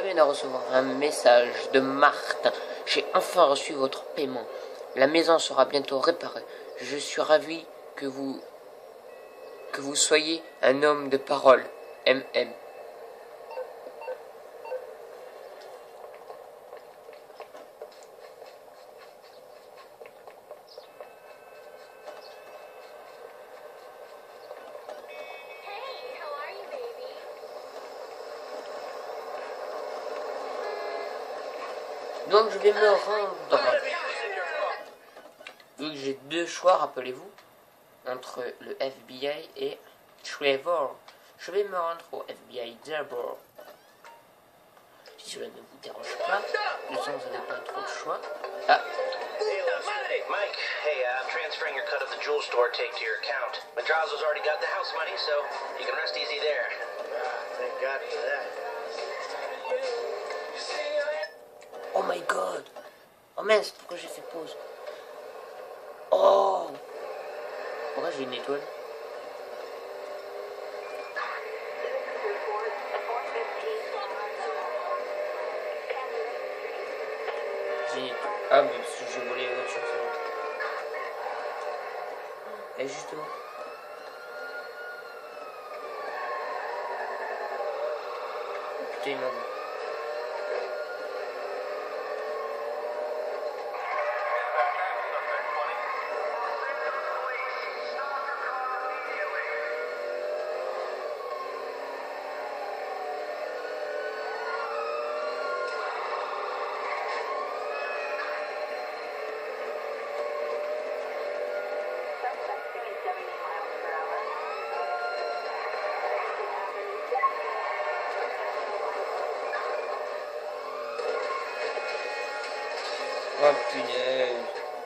viens de recevoir un message de Marthe. J'ai enfin reçu votre paiement. La maison sera bientôt réparée. Je suis ravi que vous soyez un homme de parole. MM. Donc je vais me rendre. Vu que j'ai deux choix, rappelez-vous, entre le FBI et Trevor. Je vais me rendre au FBI d'abord. Si cela ne vous dérange pas, le sens vous n'avez pas trop de choix. Ah. Mike, hey, I'm transferring your cut of the jewel store take to your account. Madrazo's already got the house money, so you can rest easy there. Thank God for that. Oh my god. Oh mince, pourquoi j'ai fait pause? Oh. Pourquoi j'ai une étoile? Ah, mais parce que j'ai volé la voiture, c'est bon. Et justement. Oh, putain, il m'a vu. Oh punaise.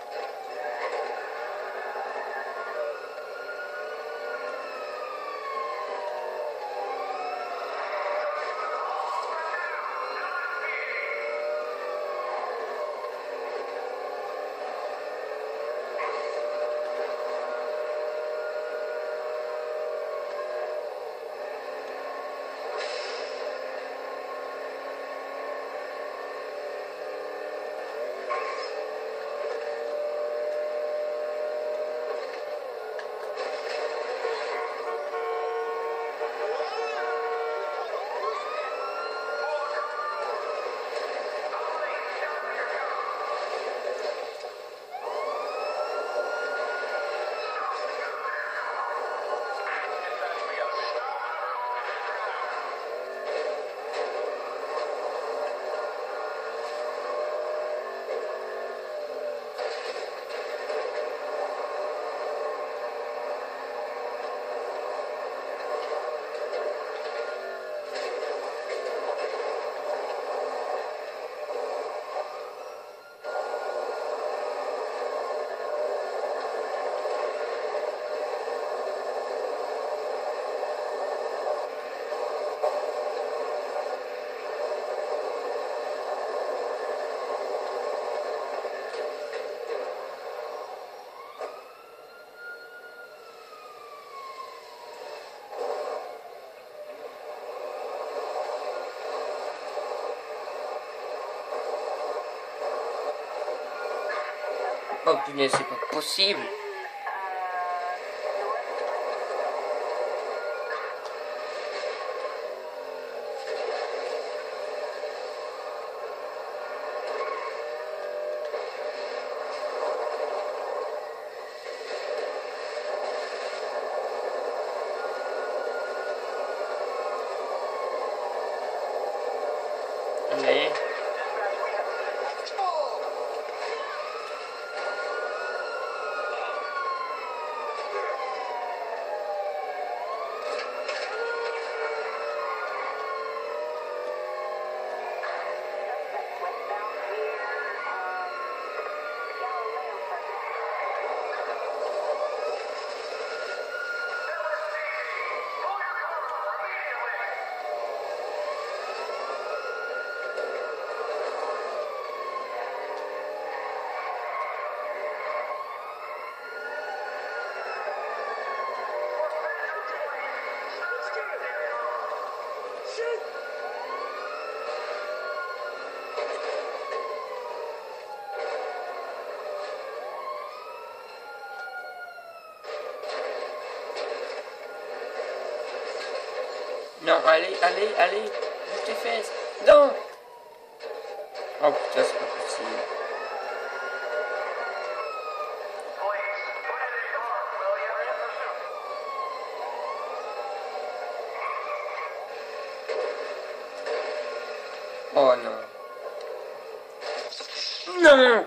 Oh punaise, c'est pas possible. Allez. Non, allez, allez, allez. Bouge tes fesses. Non. Oh putain, c'est pas possible. Oh non. Non.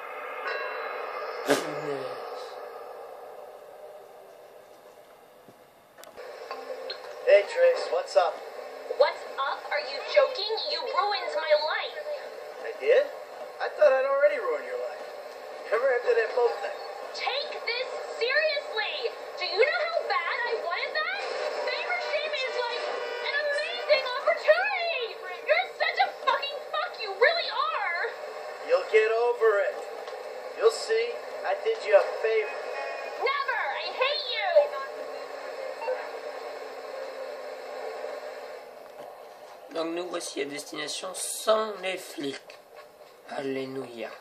Hey, Trace, what's up? What's up? Are you joking? You ruined my life. I did? I thought I'd already ruined your life. Remember after that boat thing? Take this seriously. Do you know how bad I wanted that? Favorship is like an amazing opportunity. You're such a fucking fuck. You really are. You'll get over it. You'll see. I did you a favor. Never. I hate you. Donc nous voici à destination sans les flics. Alléluia.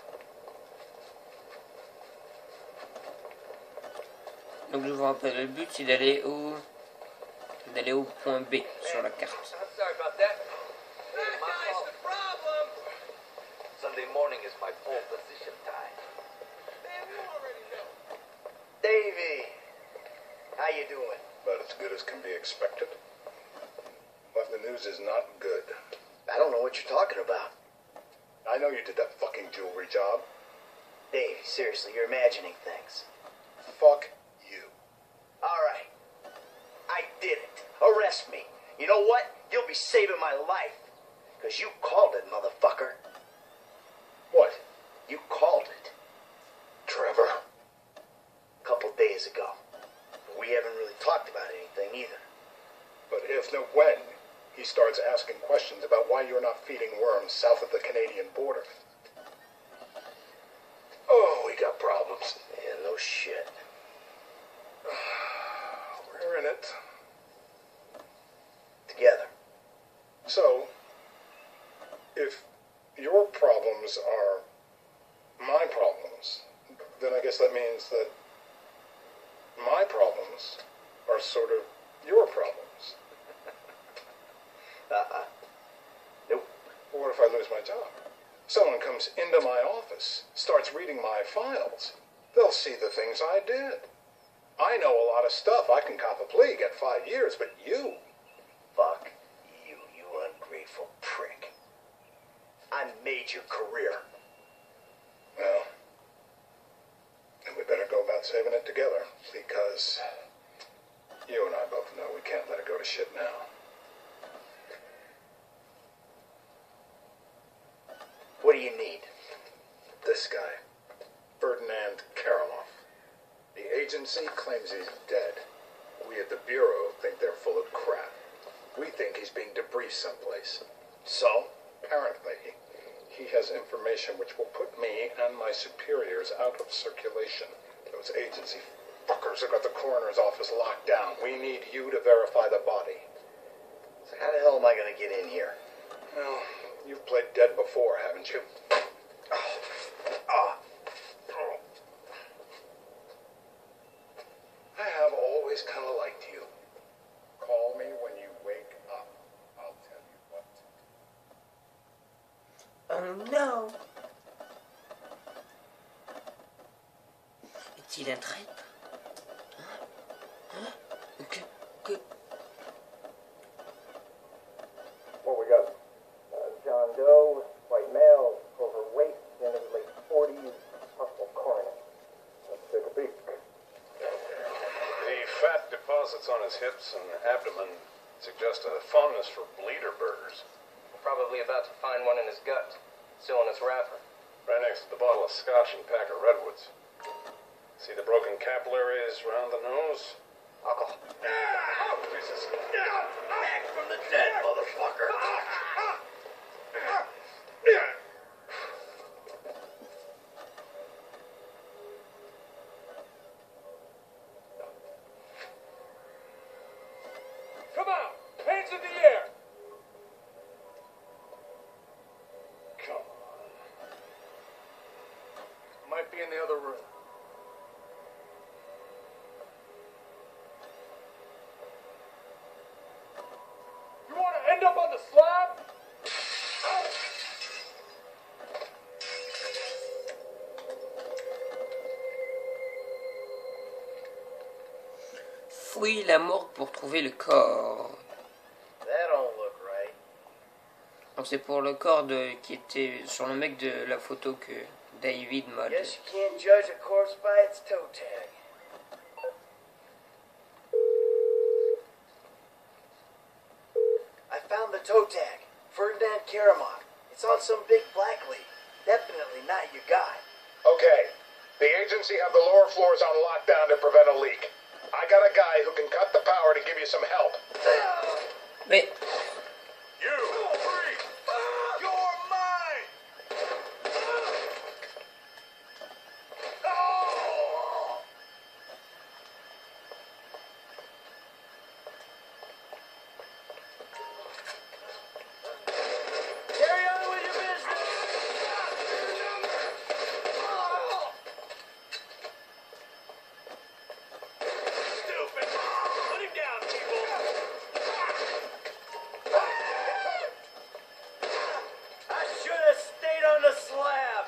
Donc je vous rappelle, le but c'est d'aller au point B sur la carte. I'm sorry about that. That guy's the problem. Sunday morning is my pole position time. Man, you already know. Davey, how you doing? About as good as can be expected. But the news is not good. I don't know what you're talking about. I know you did that fucking jewelry job. Davey, seriously, you're imagining things. Fuck you. All right. I did it. Arrest me. You know what? You'll be saving my life. Because you called it, motherfucker. What? You called it. Trevor? A couple days ago. We haven't really talked about anything either. But if, no, when he starts asking questions about why you're not feeding worms south of the Canadian border. Oh, we got problems. Yeah, no shit. We're in it. Together. So, if your problems are my problems, then I guess that means that my problems are sort of your problems. Nope. Or what if I lose my job? Someone comes into my office, starts reading my files. They'll see the things I did. I know a lot of stuff. I can cop a plea, get 5 years, but you... Fuck you, you ungrateful prick. I made your career. Well, then we better go about saving it together, because you and I both know we can't let it go to shit now. What do you need? This guy, Ferdinand Karloff. The agency claims he's dead. We at the Bureau think they're full of crap. We think he's being debriefed someplace. So? Apparently, he has information which will put me and my superiors out of circulation. Those agency fuckers have got the coroner's office locked down. We need you to verify the body. So how the hell am I gonna get in here? Well, you've played dead before, haven't you? I have always kind of liked you. Call me when you wake up. I'll tell you what to do. Oh non. Est-il un traître? Que... What we got? John Doe, white male, overweight, in his late 40s, possible coroner. Let's take a peek. The fat deposits on his hips and abdomen suggest a fondness for bleeder burgers. Probably about to find one in his gut. Still in his wrapper. Right next to the bottle of scotch and pack of redwoods. See the broken capillaries around the nose? Alcohol. Oh, Jesus. Back from the dead, motherfucker. Come on! Hands in the air! Come on. Might be in the other room. fouiller la morgue pour trouver le corps. That don't look right. Donc c'est pour le corps qui était sur le mec de la photo que David m'a Guess you can't judge a corpse by its toe tag. I found the toe tag. Ferdinand Karamok. It's on some big black leaf. Definitely not your guy. Okay. The agency have the lower floors on lockdown to prevent a leak. I got a guy who can cut the power to give you some help. Mais You! Free! You're mine! Oh! Carry on with your business. Stupid! Put him down, people! I should have stayed on the slab.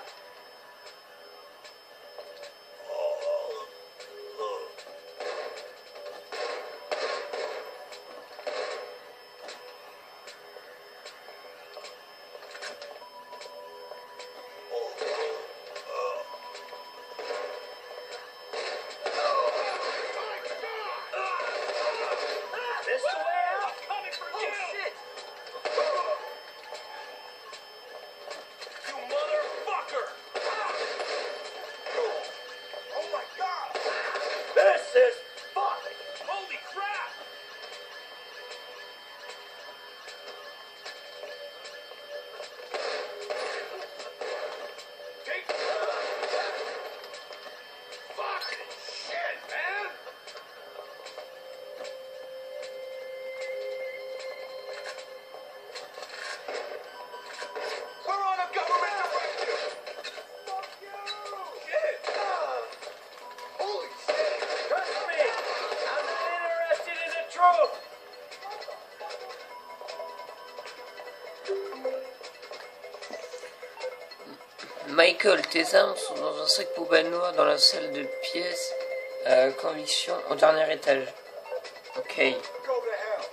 This the way out? Coming for Oh, you! shit. You motherfucker! Oh my god! This is fucked. Holy crap! Take fucking shit, man! We're on a government directive! Fuck you! Shit! Holy shit! Trust me, I'm not interested in the truth. Michael, tes armes sont dans un sac poubelle noir dans la salle de pièces à conviction au dernier étage. Ok. Go to hell!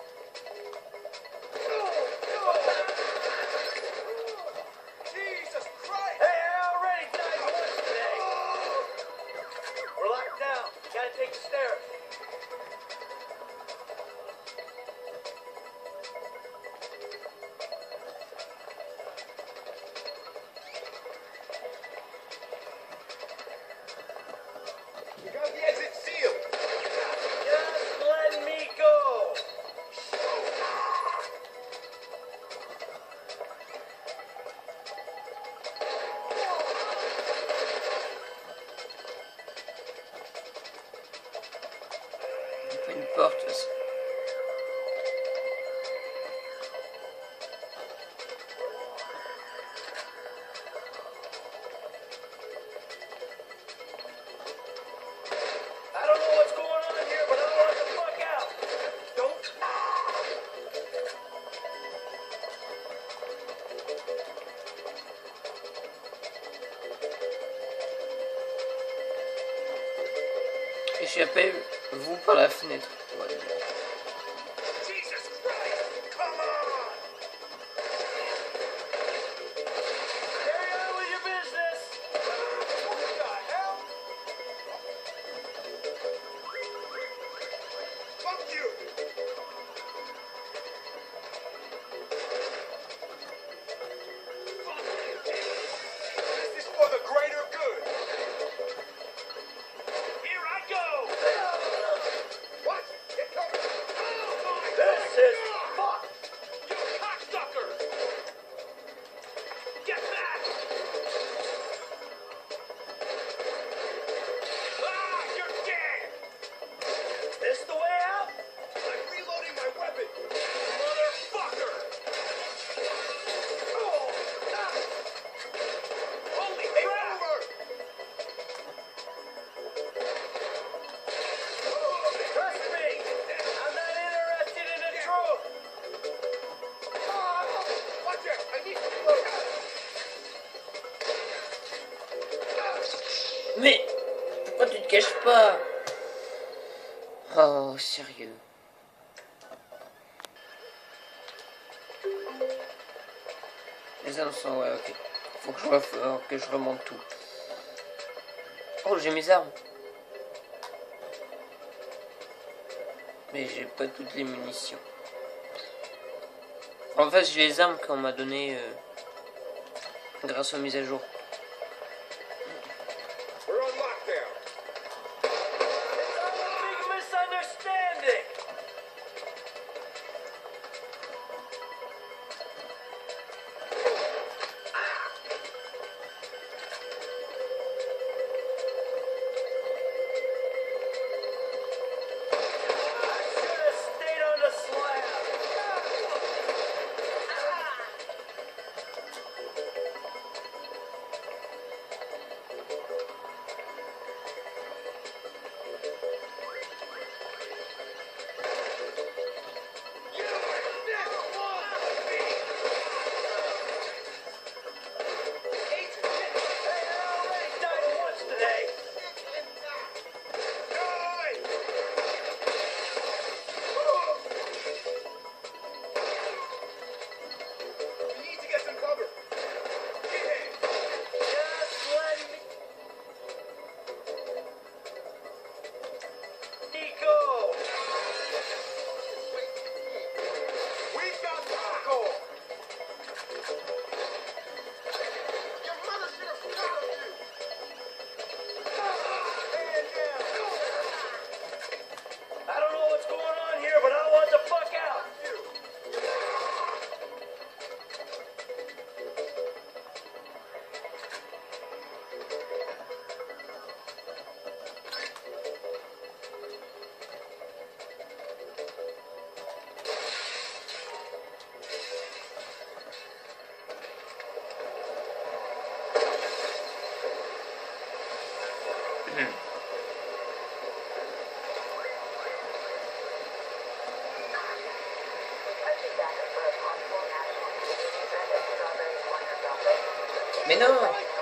Jesus Christ! Hey, I already died once today. We're locked down. Gotta take the stairs. You got the exit sealed! Just let me go. Une porte aussi. I don't know what's going on here, but I want the fuck out. Don't. Échappez-vous par la fenêtre. Ouais. Jesus Christ! Come on! Carry on with your business. What the hell? Fuck you! This is for the greater good. Here I go! What? Get covered! Oh my This God. is fucked. You cocksucker! Get back! Ah, you're dead! This the way out? I'm reloading my weapon! Motherfucker! Oh, ah. Holy crap! Trust me, I'm not interested in the truth. Watch it! I need to reload! Mais pourquoi tu te caches pas? Oh, sérieux. Les armes sont... Ouais, ok. Faut que je remonte tout. Oh, j'ai mes armes. Mais j'ai pas toutes les munitions. En fait, j'ai les armes qu'on m'a données grâce aux mises à jour. Mais non!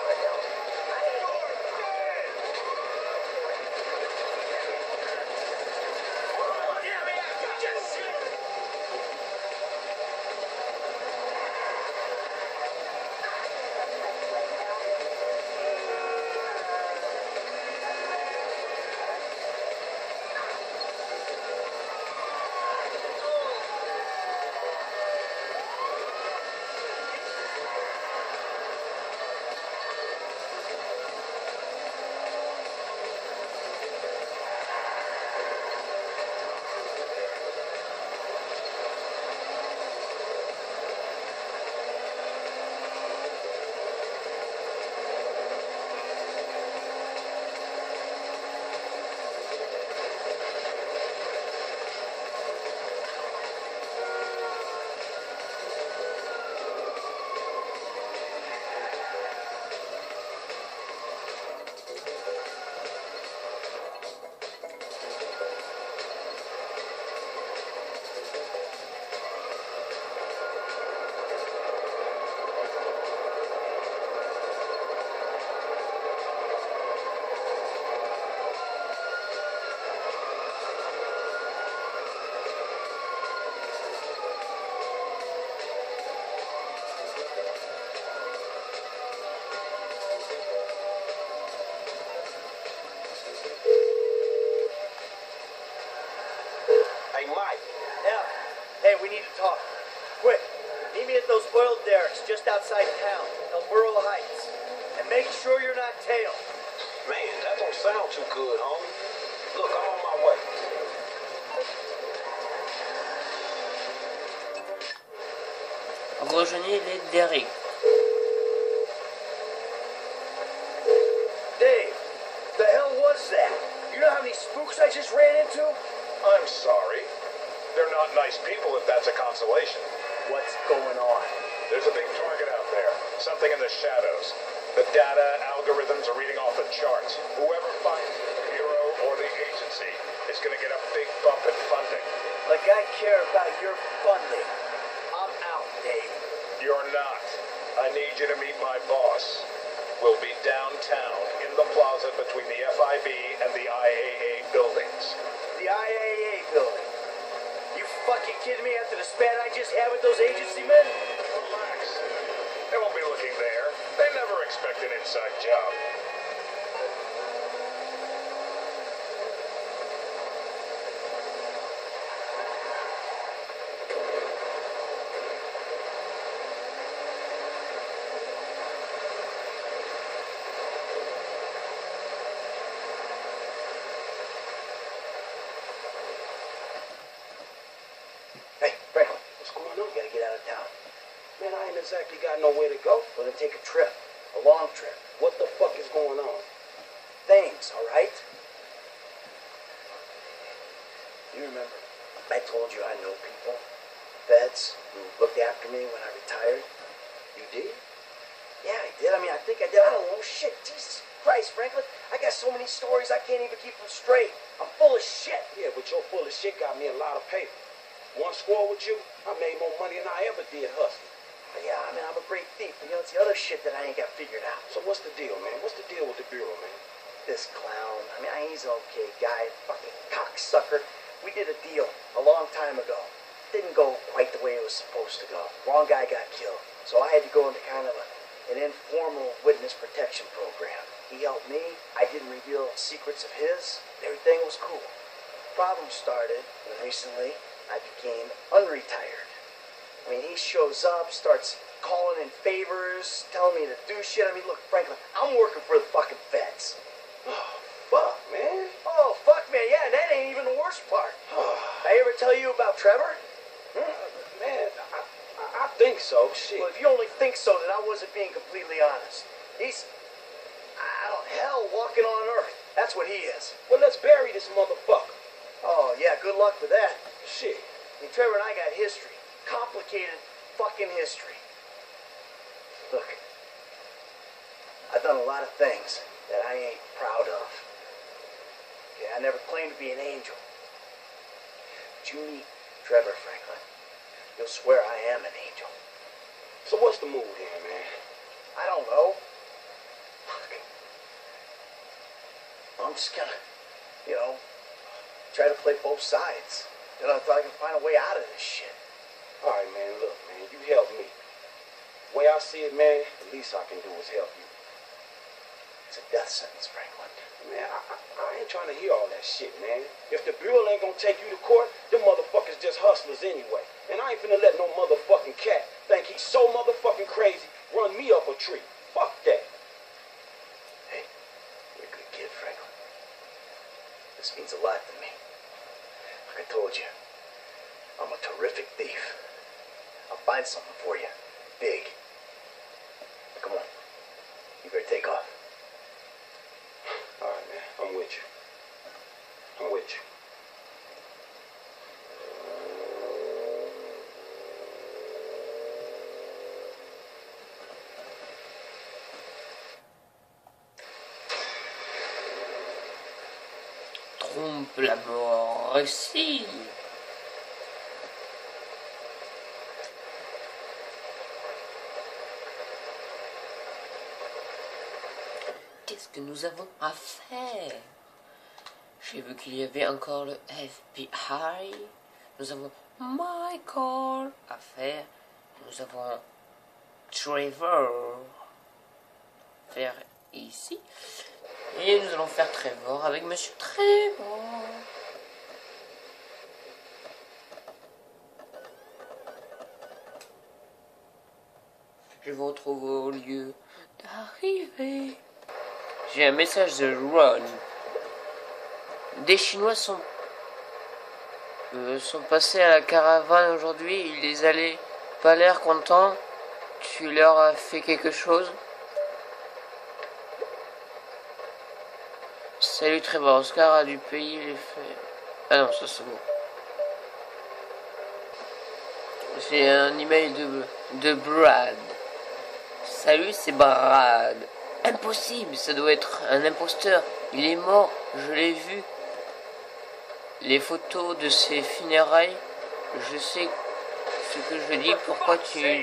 Hey, Mike. Yeah. Hey, we need to talk. Quick. Meet me at those oil derricks just outside town, El Burro Heights. And make sure you're not tailed. Man, that don't sound too good, homie. Look, I'm on my way. Rejoignez les derricks. Dave, the hell was that? You know how many spooks I just ran into? I'm sorry. They're not nice people if that's a consolation. What's going on? There's a big target out there. Something in the shadows. The data algorithms are reading off the charts. Whoever finds the Bureau or the agency is going to get a big bump in funding. Like I care about your funding. I'm out, Dave. You're not. I need you to meet my boss. We'll be downtown in the plaza between the FIB and the IAA buildings. Relax. The IAA building. You fucking kidding me after the spat I just had with those agency men? Relax. They won't be looking there. They never expect an inside job. Hey, Franklin, what's going on? You gotta get out of town. Man, I ain't exactly got nowhere to go. Well, then take a trip. A long trip. What the fuck is going on? Things, all right? You remember, I told you I know people, feds, who looked after me when I retired? You did? Yeah, I did. I mean, I think I did. I don't know. Shit, Jesus Christ, Franklin. I got so many stories I can't even keep them straight. I'm full of shit. Yeah, but your full of shit got me a lot of paper. One score with you, I made more money than I ever did hustling. Yeah, I mean, I'm a great thief, but you know, it's the other shit that I ain't got figured out. So what's the deal, man? What's the deal with the Bureau, man? This clown, I mean, he's an okay guy, fucking cocksucker. We did a deal a long time ago. Didn't go quite the way it was supposed to go. Wrong guy got killed. So I had to go into kind of an informal witness protection program. He helped me. I didn't reveal secrets of his. Everything was cool. Problem started when recently I became unretired. I mean, he shows up, starts calling in favors, telling me to do shit. I mean, look, Franklin, I'm working for the fucking feds. Oh, fuck, man. Oh, fuck, man, yeah, that ain't even the worst part. I ever tell you about Trevor? Man, I think so. Shit. Well, if you only think so, then I wasn't being completely honest. He's, hell walking on earth. That's what he is. Well, let's bury this motherfucker. Oh, yeah, good luck with that. Shit. I mean, Trevor and I got history. Complicated fucking history. Look, I've done a lot of things that I ain't proud of. Okay, I never claimed to be an angel. But you meet Trevor Franklin, you'll swear I am an angel. So what's the move here, man? I don't know. Fuck. I'm just gonna, you know, try to play both sides. You know, until I can find a way out of this shit. All right, man, look, man, you helped me. The way I see it, man, the least I can do is help you. It's a death sentence, Franklin. Man, I ain't trying to hear all that shit, man. If the Bureau ain't gonna take you to court, them motherfuckers just hustlers anyway. And I ain't finna let no motherfucking cat think he's so motherfucking crazy run me up a tree. Fuck that. Hey, you're a good kid, Franklin. This means a lot to me. Like I told you, I'm a terrific thief. I'll find something for you. Big. Come on. You better take off. All right, man. I'm with you. I'm with you. Trompe la mort ici. Qu'est-ce que nous avons à faire? J'ai vu qu'il y avait encore le FBI. Nous avons Michael à faire. Nous avons Trevor à faire ici. Et nous allons faire Trevor avec Monsieur Trevor. Je vous retrouve au lieu d'arrivée. J'ai un message de Ron. Des Chinois sont passés à la caravane aujourd'hui. Ils les allaient pas l'air contents. Tu leur as fait quelque chose? Salut Trevor, Oscar a dû payer les faits. Ah non, ça c'est bon. J'ai un email de Brad. Salut, c'est Brad. Impossible, ça doit être un imposteur. Il est mort, je l'ai vu. Les photos de ses funérailles, je sais ce que je dis. Pourquoi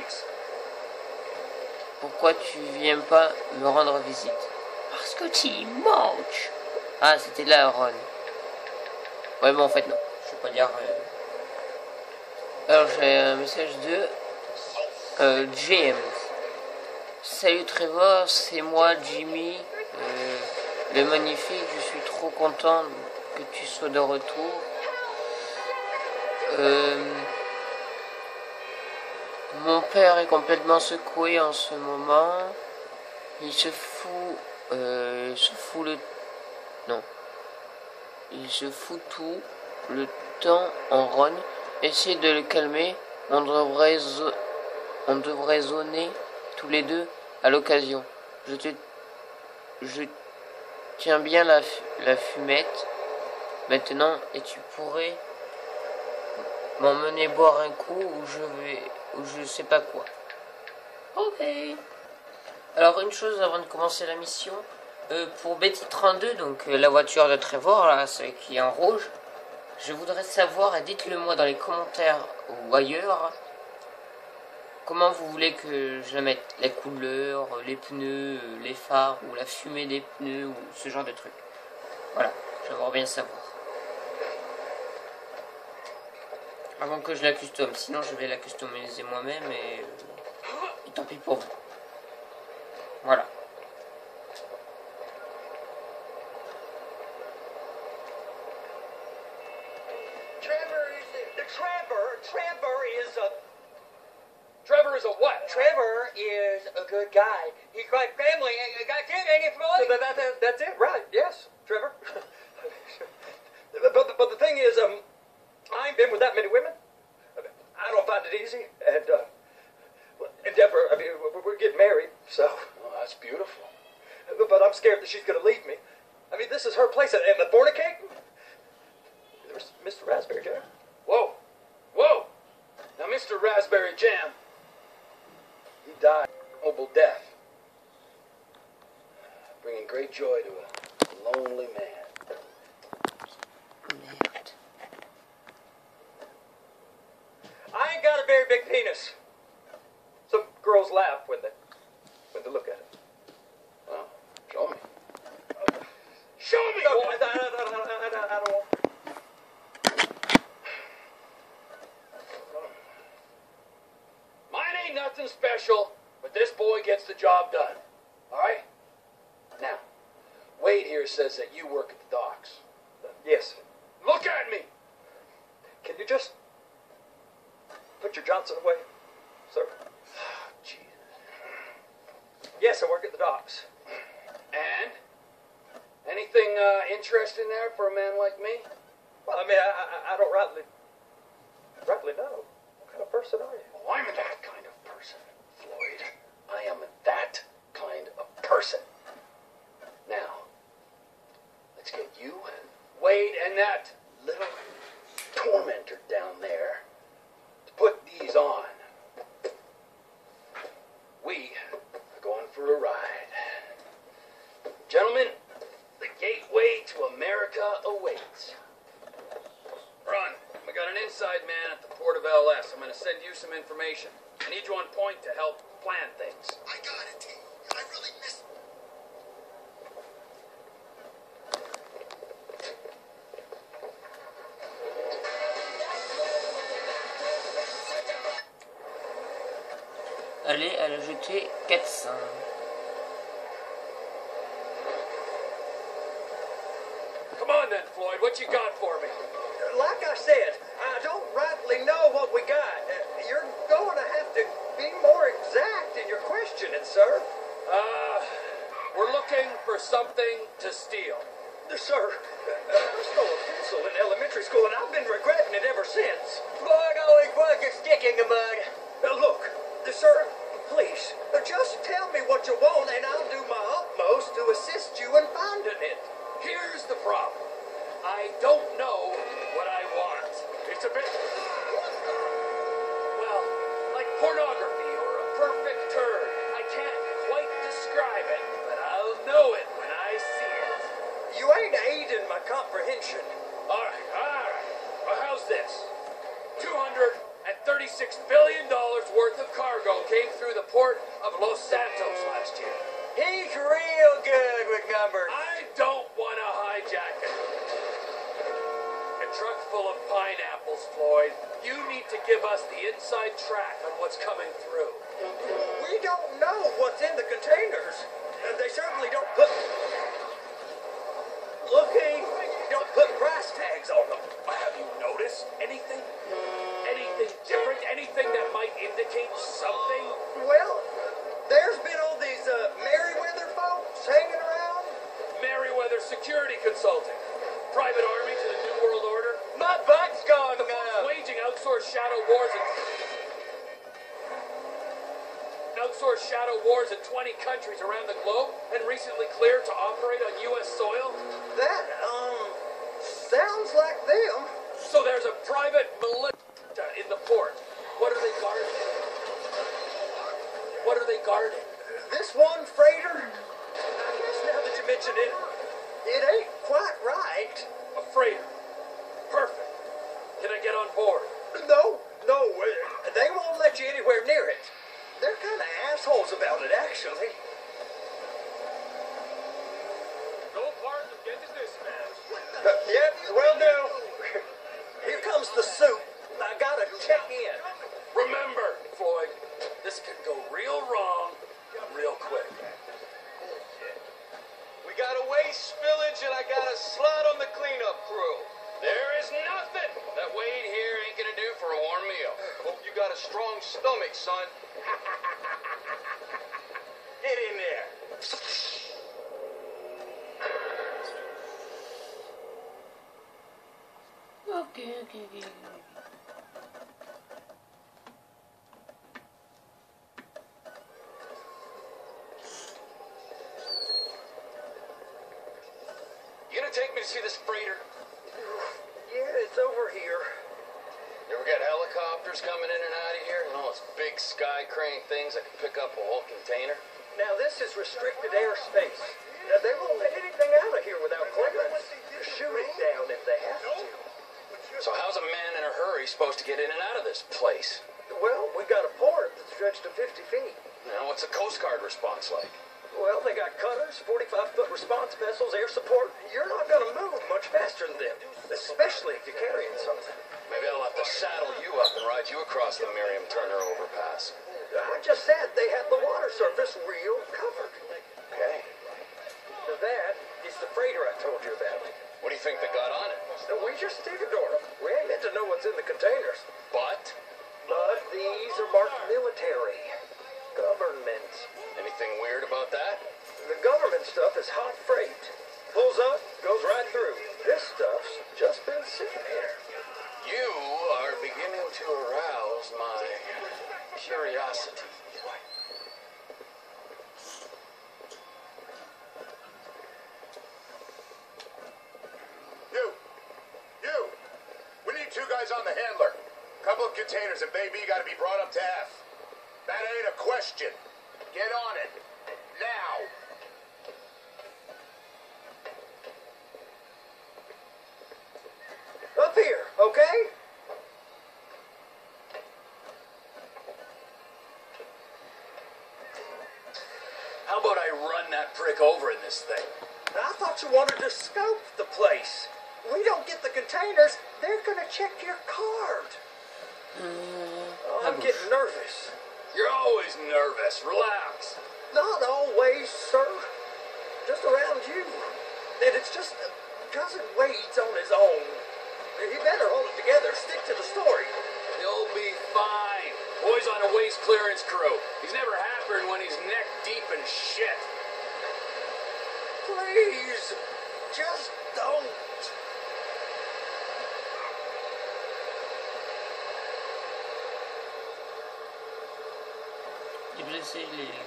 tu viens pas me rendre visite? Parce que tu manques. Ah, c'était là, Ron. Ouais, mais en fait, non. Je vais pas dire... Alors, j'ai un message de... James. Salut Trevor, c'est moi, Jimmy. Le magnifique, je suis trop content que tu sois de retour. Mon père est complètement secoué en ce moment. Il se fout tout le temps en rogne. Essayez de le calmer. On devrait zoner tous les deux à l'occasion. Je tiens bien la fumette maintenant et tu pourrais m'emmener boire un coup ou je sais pas quoi. Ok. Alors une chose avant de commencer la mission, pour Betty 32, donc la voiture de Trevor, là, celle qui est en rouge, je voudrais savoir, et dites-le moi dans les commentaires ou ailleurs, comment vous voulez que je la mette, les couleurs, les pneus, les phares, ou la fumée des pneus, ou ce genre de trucs. Voilà, j'aimerais bien savoir. Avant que je la custom, sinon je vais la customiser moi-même et tant pis pour vous. Voilà. Trevor is a what? Trevor is a good guy. He's got family and got kids, ain't it, Floyd? That's it, right? Yes, Trevor. but the thing is, I ain't been with that many women. I don't find it easy, and Deborah, I mean, we're getting married, so. Oh, that's beautiful. But I'm scared that she's going to leave me. I mean, this is her place, and the fornicating? There's Mr. Raspberry Jam. Whoa. Whoa. Now, Mr. Raspberry Jam, he died a noble death, bringing great joy to a lonely man. Merde. I ain't got a very big penis. Some girls laugh when they look at it. Well, show me. Show me! No, I don't want. Mine ain't nothing special, but this boy gets the job done. All right? Now, Wade here says that you work at the docks. Yes. Look at me! Can you just put your Johnson away, sir? Jesus. Yes, I work at the docks. And? Anything interesting there for a man like me? Well, I mean, I don't rightly know. What kind of person are you? Oh, I'm that kind of person, Floyd. I am that kind of person. Now, let's get you, Wade, and that little tormentor down there to put these on. We are going for a ride. Gentlemen, the gateway to America awaits. Run. We got an inside man at the port of LS. I'm going to send you some information. I need you on point to help plan things. I got it, T. I really missed... Allez à la jetée 400. Come on then, Floyd. What you got for me? Like I said, I don't rightly know what we got. You're going to have to be more exact in your questioning, sir. We're looking for something to steal. Sir, I stole a pencil in elementary school, and I've been regretting it ever since. Bug always was a stick in the mud. Look, sir, please, just tell me what you want, and I'll do my utmost to assist you in finding it. Here's the problem. I don't know what I want. It's a bit... well, like pornography or a perfect turn. I can't quite describe it, but I'll know it when I see it. You ain't aiding my comprehension. All right. Well, how's this? $236 billion worth of cargo came through the port of Los Santos last year. He's real good with numbers. I don't want to hijack it. And full of pineapples, Floyd. You need to give us the inside track on what's coming through. We don't know what's in the containers. They certainly don't put... Looking, don't put price tags on them. Have you noticed anything? Anything different? Anything that might indicate something? Well, there's been all these Merryweather folks hanging around. Merryweather Security Consulting. Private army to the New World Order. My butt's gone The now. waging outsourced shadow wars in 20 countries around the globe and recently cleared to operate on U.S. soil. That, sounds like them. So there's a private militia in the port. What are they guarding? What are they guarding? This one freighter, I guess now that you mention it, it ain't quite right. A freighter. Perfect. Can I get on board? No, they won't let you anywhere near it. They're kind of assholes about it, actually. No part of get this man. Yep, well, no. Here comes the suit. I gotta check in. Remember, Floyd, this could go real wrong real quick. We got a waste spillage and I got a slut on the cleanup crew. There is nothing that Wade here ain't gonna do for a warm meal. Hope you got a strong stomach, son. Get in there. Okay. You gonna take me to see this freighter? Yeah, it's over here. You ever got helicopters coming in and out of here? You know, those big sky crane things that can pick up a whole container? Now, this is restricted airspace. Now, they won't let anything out of here without clearance. Shoot it down if they have to. So how's a man in a hurry supposed to get in and out of this place? Well, we got a port that's stretched to 50 feet. Now, what's the Coast Guard response like? Well, they got cutters, 45-foot response vessels, air support. You're not going to move much faster than them, especially if you're carrying something. Maybe I'll have to saddle you up and ride you across the Miriam Turner overpass. I just said they had the water surface real covered. Okay. Now that is the freighter I told you about. What do you think they got on it? We just stevedored them. We ain't meant to know what's in the containers. But But these are marked military. Government. anything weird about that? The government stuff is hot freight. Pulls up, goes right through. This stuff's just been sitting here. You are beginning to arouse my curiosity. You! We need 2 guys on the handler. Couple of containers and baby gotta be brought up to F. That ain't a question. Get on it. Now! Up here, okay? How about I run that prick over in this thing? I thought you wanted to scope the place. We don't get the containers, they're gonna check your card. I'm getting nervous. You're always nervous. Relax. Not always, sir. Just around you. And it's just Cousin Wade's on his own. He better hold it together. Stick to the story. He'll be fine. Boy's on a waste clearance crew. He's never happier when he's neck deep in shit. Please, just don't. Il est blessé, il est...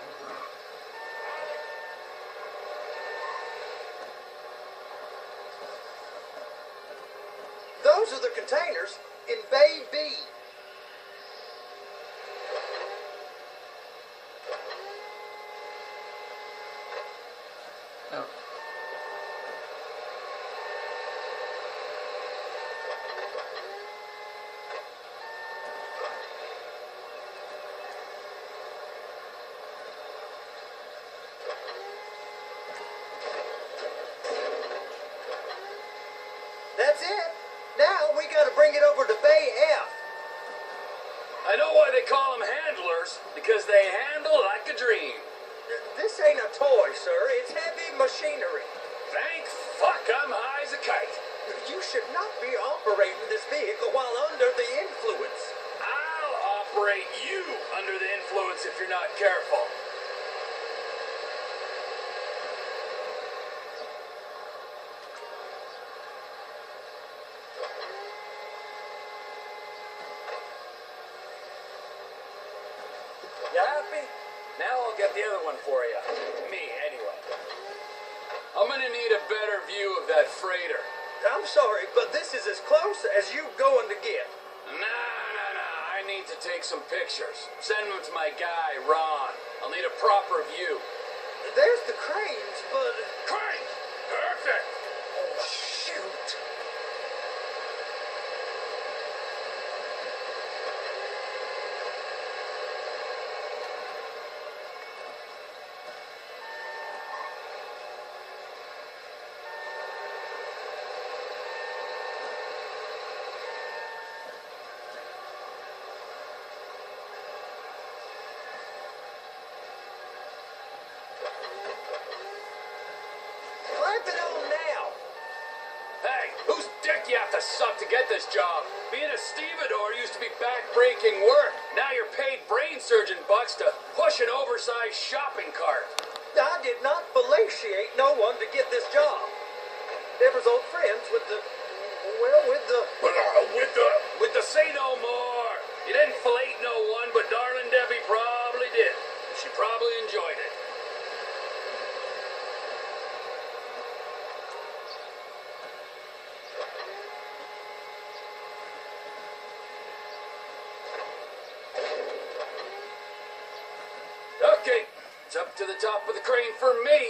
Those are the containers in Bay B. Oh. That's it. Now we gotta bring it over to Bay F. I know why they call them handlers, because they handle like a dream. This ain't a toy, sir. It's heavy machinery. Thank fuck I'm high as a kite. You should not be operating this vehicle while under the influence. I'll operate you under the influence if you're not careful. You happy? Now I'll get the other one for you. Me, anyway. I'm gonna need a better view of that freighter. I'm sorry, but this is as close as you going to get. Nah. I need to take some pictures. Send them to my guy, Ron. I'll need a proper view. There's the cranes, but... Crane! Perfect! Oh, shoot. Clamp it on now. Hey, whose dick you have to suck to get this job? Being a stevedore used to be back-breaking work. Now you're paid brain surgeon bucks to push an oversized shopping cart. I did not fellatiate no one to get this job. Deborah's old friends with the... Well, with the... With the say no more. You didn't fillet no one, but darling Debbie probably did. She probably enjoyed it. Okay, it's up to the top of the crane for me.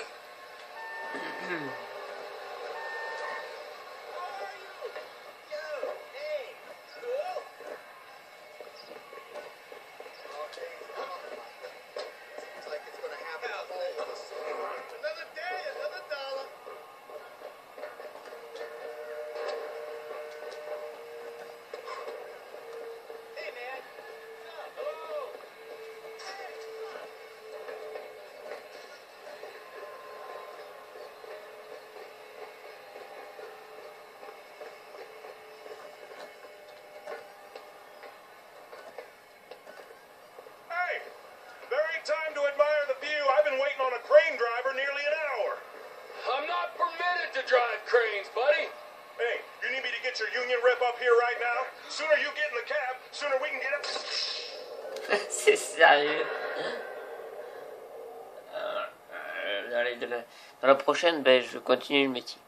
Time to admire the view. I've been waiting on a crane driver nearly an hour. I'm not permitted to drive cranes, buddy. Hey, you need me to get your union rep up here right now? Sooner you get in the cab, sooner we can get up. C'est sérieux. Dans la prochaine, je continue le métier.